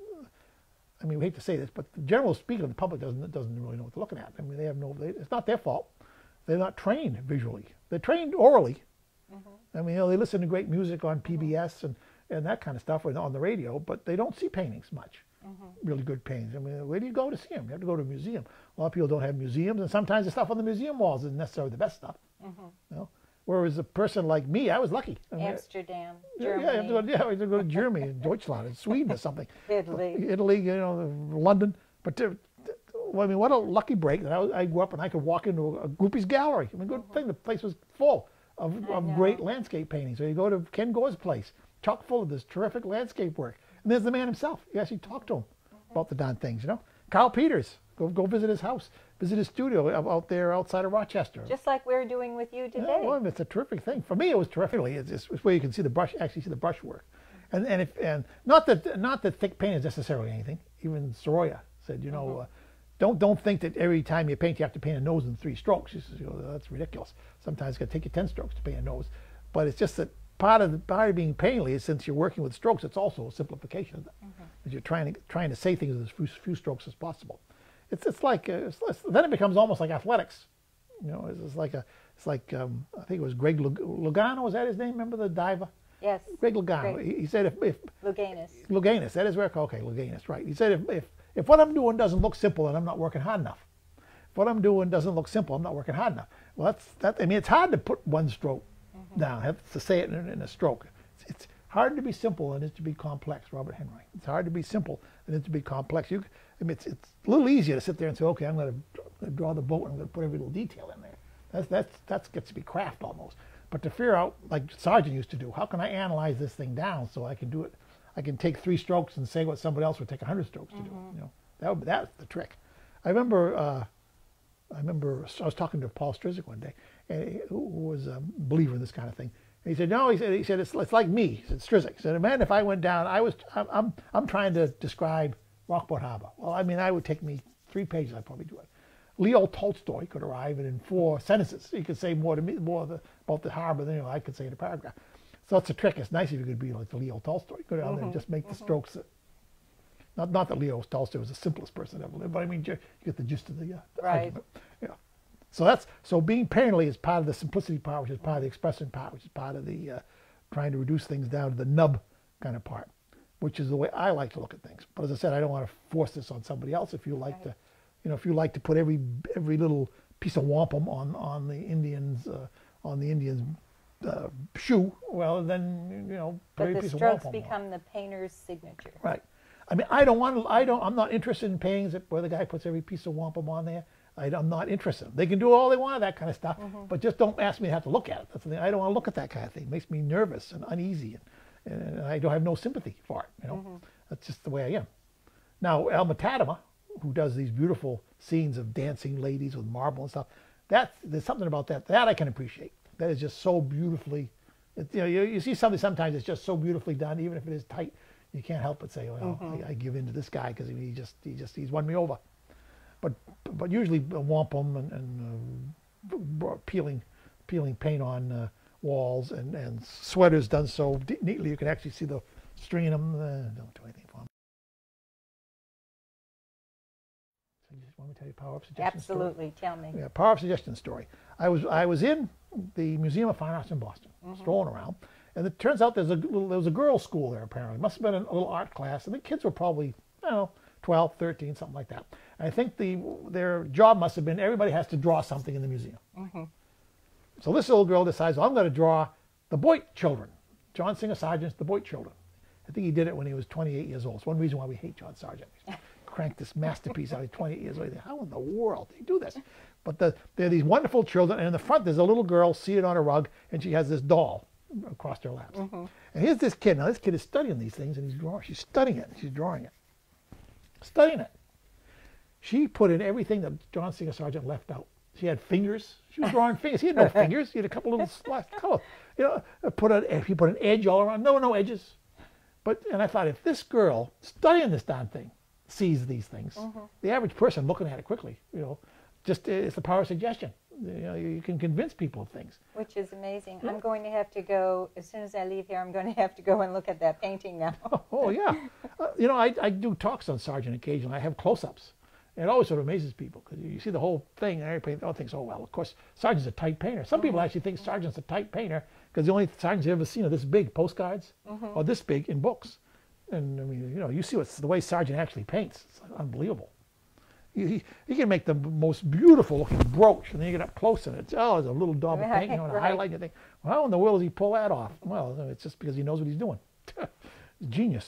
I mean, we hate to say this, but the general speaking, the public doesn't doesn't really know what they're looking at. I mean, they have no. They, it's not their fault. They're not trained visually. They're trained orally. Mm-hmm. I mean, you know, they listen to great music on P B S and and that kind of stuff, or on the radio, but they don't see paintings much. Mm-hmm. Really good paintings. I mean, where do you go to see them? You have to go to a museum. A lot of people don't have museums, and sometimes the stuff on the museum walls isn't necessarily the best stuff. Mm-hmm. You know? Whereas a person like me, I was lucky. I mean, Amsterdam, yeah, Germany. Yeah, you have to go, yeah, you have to go to Germany, and Deutschland, and Sweden, or something. Italy. Italy, you know, London. But to, to, well, I mean, what a lucky break that I, was, I grew up and I could walk into a groupie's gallery. I mean, good mm-hmm. thing. The place was full of, of great landscape paintings. So you go to Ken Gore's place, chock full of this terrific landscape work. And there's the man himself. You actually talk to him about the darn things, you know. Carl Peters, go go visit his house, visit his studio out there outside of Rochester. Just like we're doing with you today. Yeah, well, it's a terrific thing. For me, it was terrific. It's, it's, it's where you can see the brush, actually see the brush work, and and if and not that not that thick paint is necessarily anything. Even Sorolla said, you know, mm-hmm. uh, don't don't think that every time you paint you have to paint a nose in three strokes. He says, you know, that's ridiculous. Sometimes it's going to take you ten strokes to paint a nose, but it's just that part of the part of being painterly is since you're working with strokes, it's also a simplification of that. Mm-hmm. You're trying to trying to say things with as few, few strokes as possible. It's it's like uh, it's, it's, then it becomes almost like athletics. You know, it's, it's like a it's like um, I think it was Greg Lug- Lugano. Was that his name? Remember the diver? Yes. Greg Lugano. He, he said if, if Luganus. Luganus. That is where okay, Luganus. Right. He said if, if if what I'm doing doesn't look simple, then I'm not working hard enough. If what I'm doing doesn't look simple, I'm not working hard enough. Well, that's that. I mean, it's hard to put one stroke mm-hmm. down. I have to say it in, in a stroke. It's, it's hard to be simple and it's to be complex. Robert Henry. It's hard to be simple and it's to be complex. You, I mean, it's it's a little easier to sit there and say, okay, I'm going to draw the boat and I'm going to put every little detail in there. That's that's that gets to be craft almost. But to figure out, like Sargent used to do, how can I analyze this thing down so I can do it? I can take three strokes and say what somebody else would take a hundred strokes to mm-hmm. do. You know, that would, that's the trick. I remember. Uh, I remember I was talking to Paul Strzyk one day, and he, who was a believer in this kind of thing. And he said, "No," he said, "He said it's, it's like me." He said, "Strzyk." He said, "Man, if I went down, I was I'm I'm, I'm trying to describe Rockport Harbor. Well, I mean, I would take me three pages. I'd probably do it. Leo Tolstoy could arrive and in four sentences. He could say more to me more the, about the harbor than you know, I could say in a paragraph. So it's a trick. It's nice if you could be like the Leo Tolstoy. Go down mm-hmm. there and just make mm-hmm. the strokes. That, not not that Leo Tolstoy was the simplest person ever lived, but I mean, you get the gist of the, uh, the right. argument. Yeah. So that's so being painterly is part of the simplicity part, which is part of the expressing part, which is part of the uh, trying to reduce things down to the nub kind of part, which is the way I like to look at things. But as I said, I don't want to force this on somebody else. If you like right. to, you know, if you like to put every every little piece of wampum on on the Indians uh, on the Indians uh, shoe, well then you know, put but every the piece of strokes wampum become on. the painter's signature. Right. I mean, I don't want to. I don't. I'm not interested in paintings where the guy puts every piece of wampum on there. I, I'm not interested. They can do all they want of that kind of stuff, mm-hmm. but just don't ask me to have to look at it. That's the thing. I don't want to look at that kind of thing. It makes me nervous and uneasy, and, and I don't have no sympathy for it. You know, mm-hmm. that's just the way I am. Now, Alma Tadema, who does these beautiful scenes of dancing ladies with marble and stuff, that's there's something about that that I can appreciate. That is just so beautifully. It, you know, you, you see something sometimes it's just so beautifully done, even if it is tight. You can't help but say, well, mm-hmm. I, I give in to this guy because he just he just he's won me over. But but usually wampum and, and uh, peeling peeling paint on uh, walls and, and sweaters done so neatly you can actually see the string in them. Uh, don't do anything for them. Want me to tell you a power of suggestion Absolutely, story? tell me. Yeah, power of suggestion story. I was I was in the Museum of Fine Arts in Boston, Mm-hmm. strolling around, and it turns out there's a little, there was a girls' school there apparently. It must have been a little art class, and the kids were probably, I don't know, twelve, thirteen, something like that. And I think the their job must have been everybody has to draw something in the museum. Mm-hmm. So this little girl decides, well, I'm going to draw the Boyd children, John Singer Sargent's The Boyd children. I think he did it when he was twenty-eight years old. It's one reason why we hate John Sargent. He's cranked this masterpiece out at twenty-eight years old. How in the world did he do this? But the, they're these wonderful children, and in the front there's a little girl seated on a rug, and she has this doll across her laps. Mm-hmm. And here's this kid. Now this kid is studying these things, and he's drawing. She's studying it. She's drawing it. Studying it. She put in everything that John Singer Sargent left out. She had fingers. She was drawing fingers. He had no fingers. He had a couple little slashed color. You know, put an, he put an edge all around. No, no edges. But and I thought, if this girl studying this darn thing sees these things, mm-hmm. the average person looking at it quickly, you know, just it's the power of suggestion. You know, you can convince people of things. Which is amazing. Yeah. I'm going to have to go, as soon as I leave here, I'm going to have to go and look at that painting now. oh, oh, yeah. Uh, you know, I, I do talks on Sargent occasionally. I have close-ups. And it always sort of amazes people because you see the whole thing and everybody thinks, oh, well, of course, Sargent's a tight painter. Some mm-hmm. people actually think Sargent's a tight painter because the only Sargent's you've ever seen are this big postcards mm-hmm. or this big in books. And, I mean, you know, you see what's the way Sargent actually paints. It's unbelievable. He, he, he can make the most beautiful looking brooch, and then you get up close and it's, oh, there's a little daub of paint, you know, and a right. highlight, and you think, well, how in the world does he pull that off? Well, it's just because he knows what he's doing. Genius.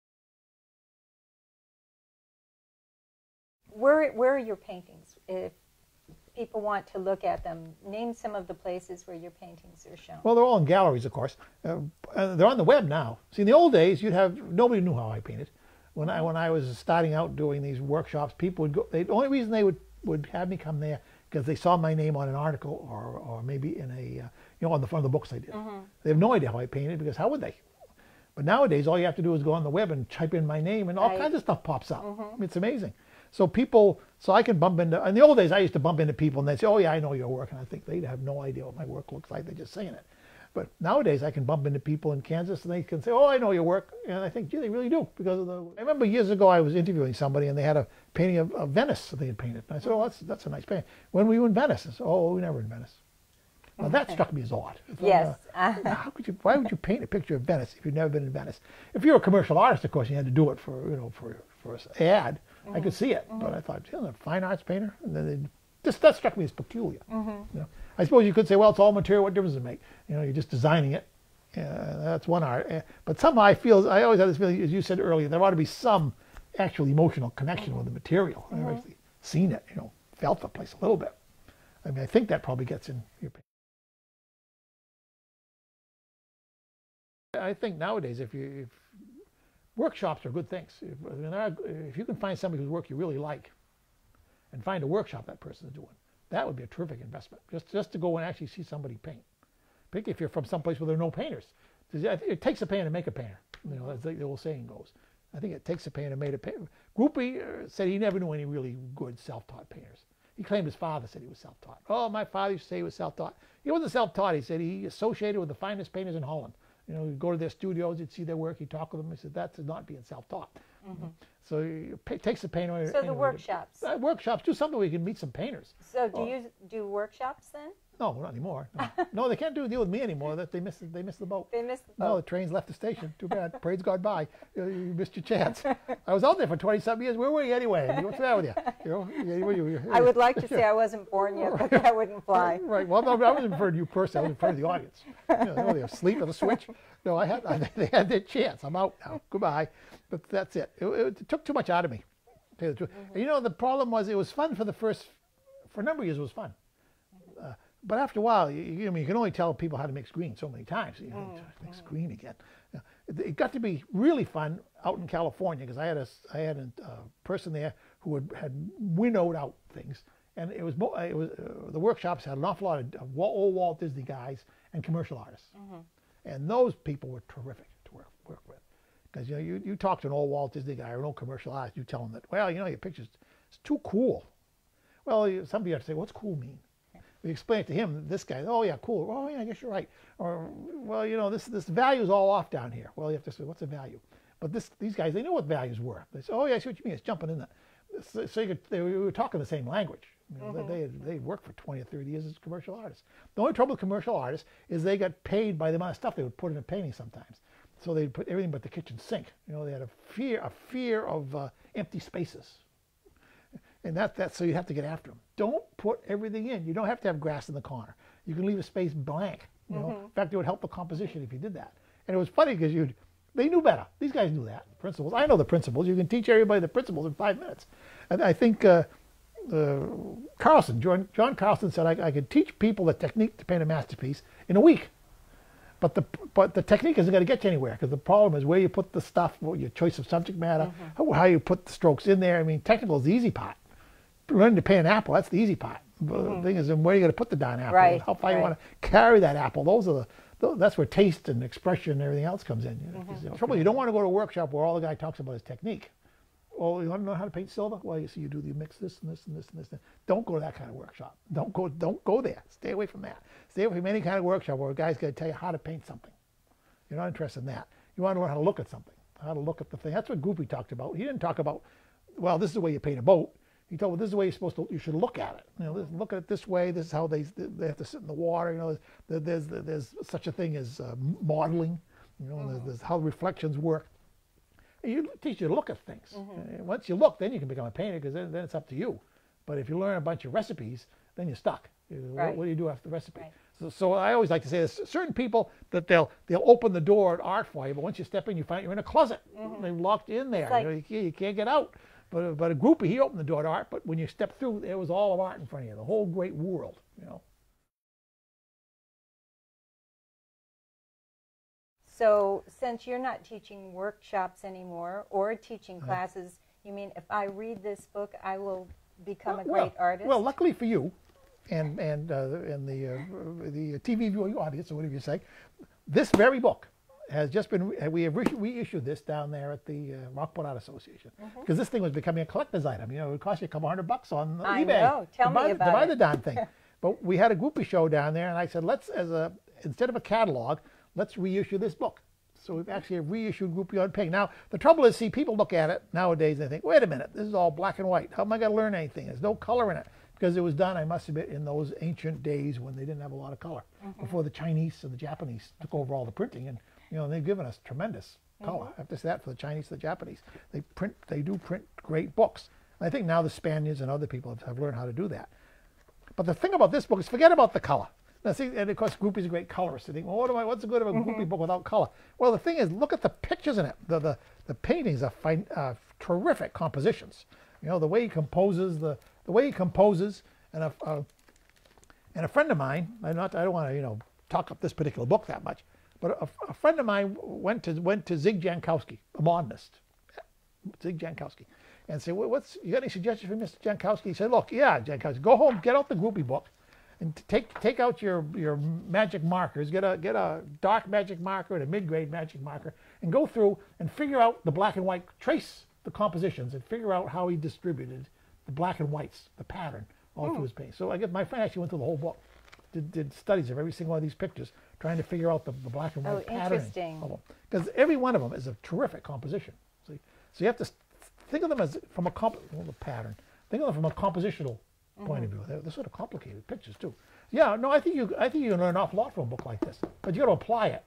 Where, where are your paintings? If people want to look at them, name some of the places where your paintings are shown. Well, they're all in galleries, of course. Uh, uh, they're on the web now. See, in the old days, you'd have, nobody knew how I painted. When I when I was starting out doing these workshops, people would go. They, the only reason they would, would have me come there because they saw my name on an article or or maybe in a uh, you know on the front of the books I did. Mm-hmm. They have no idea how I painted because how would they? But nowadays, all you have to do is go on the web and type in my name, and all right. kinds of stuff pops up. Mm-hmm. I mean, it's amazing. So people, so I can bump into. In the old days, I used to bump into people, and they'd say, "Oh yeah, I know your work," and I think they'd have no idea what my work looks like. They're just saying it. But nowadays, I can bump into people in Kansas, and they can say, "Oh, I know your work," and I think, "Gee, they really do." Because of the. I remember years ago, I was interviewing somebody, and they had a painting of, of Venice that they had painted. And I said, "Oh, that's that's a nice painting." When were you in Venice? I said, "Oh, we were never in Venice." Well, that struck me as odd. Yes. Like, uh, how could you? Why would you paint a picture of Venice if you've never been in Venice? If you're a commercial artist, of course, you had to do it for you know for for an ad. Mm-hmm. I could see it, mm-hmm. but I thought, you know, a fine arts painter, and then they, just that struck me as peculiar. Mm-hmm. You know, I suppose you could say, well, it's all material. What difference does it make? You know, you're just designing it. Uh, that's one art. Uh, but somehow I feel, I always have this feeling, as you said earlier, there ought to be some actual emotional connection mm-hmm. with the material. Mm-hmm. I've actually seen it, you know, felt the place a little bit. I mean, I think that probably gets in your painting. I think nowadays, if you, if workshops are good things. If, I mean, are, if you can find somebody whose work you really like and find a workshop that person is doing, that would be a terrific investment. Just just to go and actually see somebody paint. Particularly if you're from someplace where there are no painters. It takes a painter to make a painter. You know, as the old saying goes. I think it takes a painter to make a painter. Groupie said he never knew any really good self-taught painters. He claimed his father said he was self-taught. Oh, my father used to say he was self-taught. He wasn't self-taught. He said he associated with the finest painters in Holland. You know, he'd go to their studios, he'd see their work, he'd talk with them. He said, that's not being self-taught. Mm-hmm. So it takes a painter. So the workshops. To, uh, workshops, do something where you can meet some painters. So do uh, you do workshops then? No, not anymore. No, no they can't do a deal with me anymore. That they missed, they missed the boat. They missed the boat. No, the train's left the station. Too bad. Parade's gone by. You, you missed your chance. I was out there for twenty-something years. Where were you anyway? What's the matter with you? You know, you, you, you, I would like to say I wasn't born yet, but that wouldn't fly. Right. Well, no, I wasn't referring to you personally. I was referring to the audience. You know, they were asleep at the switch. No, I had. I, they had their chance. I'm out now. Goodbye. But that's it. It, it, it took too much out of me. To tell you the truth. Mm-hmm. And you know, the problem was it was fun for the first, for a number of years it was fun. Mm-hmm. uh, but after a while, you, you, I mean, you can only tell people how to mix green so many times. You know, mm-hmm. mix green again. You know, it, it got to be really fun out in California because I had a, I had a uh, person there who had, had winnowed out things. And it was, it was uh, the workshops had an awful lot of, of old Walt Disney guys and commercial artists. Mm-hmm. And those people were terrific to work, work with. Because you know, you, you talk to an old Walt Disney guy or an old commercial artist, you tell them that, well, you know, your picture's it's too cool. Well, you, some people have to say, what's cool mean? We explain it to him, this guy, oh yeah, cool. Oh yeah, I guess you're right. Or, well, you know, this this value's all off down here. Well, you have to say, what's a value? But this these guys, they know what values were. They say, oh yeah, I see what you mean. It's jumping in that. so, so you could, they, we were talking the same language. You know, mm-hmm. They they worked for twenty or thirty years as commercial artists. The only trouble with commercial artists is they got paid by the amount of stuff they would put in a painting sometimes. So they'd put everything but the kitchen sink. You know, they had a fear a fear of uh, empty spaces, and that that so you have to get after them. Don't put everything in. You don't have to have grass in the corner. You can leave a space blank. You know, mm-hmm. in fact, it would help the composition if you did that. And it was funny because you'd they knew better. These guys knew that principles. I know the principles. You can teach everybody the principles in five minutes. And I think. Uh, Uh, Carlson, John, John Carlson said I, I could teach people the technique to paint a masterpiece in a week, but the but the technique isn't going to get you anywhere because the problem is where you put the stuff, your choice of subject matter, mm-hmm. how, how you put the strokes in there. I mean, technical is the easy part. Learning to paint an apple, that's the easy part. Mm-hmm. The thing is, where are you going to put the darn apple? Right, how far right. you want to carry that apple? Those are the that's where taste and expression and everything else comes in. You know, mm-hmm. you know, trouble, you don't want to go to a workshop where all the guy talks about is technique. Well, you want to know how to paint silver? Well, you see, you do you mix this and this and this and this. And don't go to that kind of workshop. Don't go. Don't go there. Stay away from that. Stay away from any kind of workshop where a guy's going to tell you how to paint something. You're not interested in that. You want to learn how to look at something, how to look at the thing. That's what Goopy talked about. He didn't talk about, well, this is the way you paint a boat. He told, well, this is the way you're supposed to. You should look at it. You know, look at it this way. This is how they they have to sit in the water. You know, there's there's, there's such a thing as uh, modeling. You know, mm-hmm. there's, there's how reflections work. You teach you to look at things. Mm-hmm. Once you look, then you can become a painter because then, then it's up to you. But if you learn a bunch of recipes, then you're stuck. Right. What, what do you do after the recipe? Right. So, so I always like to say this: certain people that they'll they'll open the door at art for you, but once you step in, you find you're in a closet. Mm-hmm. They're locked in there. Like, you, know, you, can't, you can't get out. But but a groupie, he opened the door to art. But when you step through, there was all of art in front of you, the whole great world. You know. So since you're not teaching workshops anymore or teaching classes, uh, you mean if I read this book, I will become well, a great well, artist? Well, luckily for you, and and uh, and the uh, the T V viewing audience, or whatever you say, this very book has just been we have reissued this down there at the uh, Rockport Art Association because mm-hmm. this thing was becoming a collector's item. You know, it would cost you a couple hundred bucks on I eBay. I know. Tell to me buy, about to buy it. the darn thing. But we had a groupie show down there, and I said, let's as a instead of a catalog. Let's reissue this book. So we've actually reissued Groupie on Pink. Now, the trouble is, see, people look at it nowadays and they think, wait a minute, this is all black and white. How am I going to learn anything? There's no color in it. Because it was done, I must admit, in those ancient days when they didn't have a lot of color. Mm-hmm. Before the Chinese and the Japanese took over all the printing. And, you know, they've given us tremendous mm-hmm. color. After that, for the Chinese and the Japanese, they print, they do print great books. And I think now the Spaniards and other people have, have learned how to do that. But the thing about this book is forget about the color. Now, see, and of course, Groupie's a great colorist. You think, well, what am I, what's the good of a mm-hmm. Groupie book without color? Well, the thing is, look at the pictures in it. The the, the paintings are fine, uh, terrific compositions. You know, the way he composes, the the way he composes, and a uh, and a friend of mine. I'm not. I don't want to, you know, talk up this particular book that much, but a, a friend of mine went to went to Zig Jankowski, a modernist, Zig Jankowski, and said, well, "What's you got any suggestions for Mister Jankowski?" He said, "Look, yeah, Jankowski, go home, get out the Groupie book." And take take out your, your magic markers, get a get a dark magic marker and a mid-grade magic marker, and go through and figure out the black and white, trace the compositions, and figure out how he distributed the black and whites, the pattern, all oh. through his paint. So I guess my friend actually went through the whole book, did, did studies of every single one of these pictures, trying to figure out the, the black and white oh, pattern of them. Because every one of them is a terrific composition. See? So you have to think of them as from a comp well, the pattern. Think of them from a compositional point mm-hmm. of view. They're, they're sort of complicated pictures too. Yeah, no, I think you I think you can learn an awful lot from a book like this, but you got to apply it.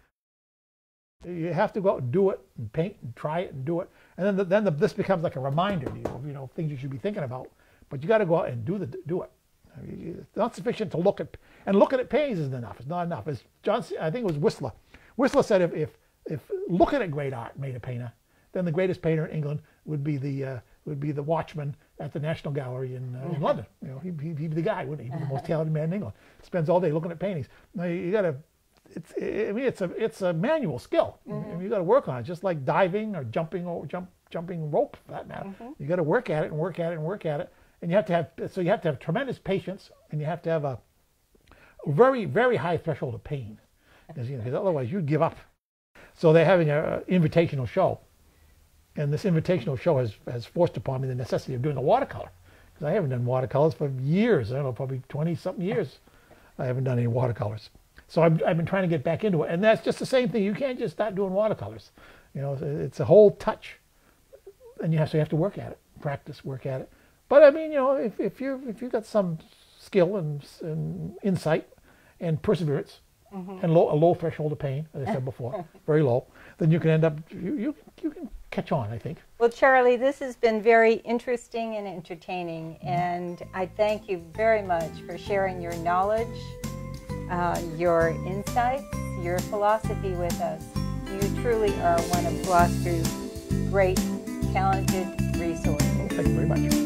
You have to go out and do it and paint and try it and do it, and then the, then the, this becomes like a reminder to you of you know things you should be thinking about. But you got to go out and do the do it. I mean, it's not sufficient to look at and look at it paintings isn't enough. It's not enough. As John, I think it was Whistler. Whistler said if if, if looking at great art made a painter, then the greatest painter in England would be the uh, would be the watchman at the National Gallery in, uh, in London. You know, he'd, he'd be the guy, wouldn't he? He'd be the most talented man in England. Spends all day looking at paintings. Now you, you got to. It's. I mean, it's a it's a manual skill. Mm-hmm. I mean, you got to work on it, just like diving or jumping or jump jumping rope for that matter. Mm-hmm. You got to work at it and work at it and work at it, and you have to have so you have to have tremendous patience, and you have to have a very very high threshold of pain, because you know, because otherwise you'd give up. So they're having an invitational show. And this invitational show has, has forced upon me the necessity of doing a watercolor. Because I haven't done watercolors for years. I don't know, probably twenty-something years. I haven't done any watercolors. So I've, I've been trying to get back into it. And that's just the same thing. You can't just start doing watercolors. You know, it's a whole touch. And you have, so you have to work at it. practice, work at it. But I mean, you know, if, if you if you've got some skill and, and insight and perseverance, mm-hmm. and low, a low threshold of pain, as I said before, very low, then you can end up, you, you, you can catch on, I think. Well, Charlie, this has been very interesting and entertaining, mm-hmm. and I thank you very much for sharing your knowledge, uh, your insights, your philosophy with us. You truly are one of Gloucester's great, talented resources. Well, thank you very much.